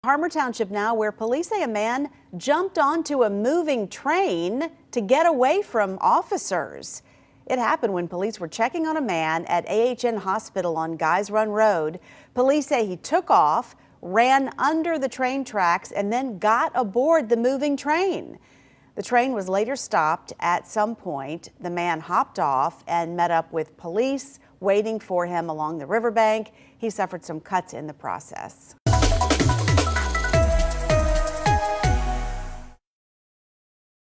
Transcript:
Harmar Township now, where police say a man jumped onto a moving train to get away from officers. It happened when police were checking on a man at AHN Hospital on Guys Run Road. Police say he took off, ran under the train tracks, and then got aboard the moving train. The train was later stopped at some point. The man hopped off and met up with police waiting for him along the riverbank. He suffered some cuts in the process.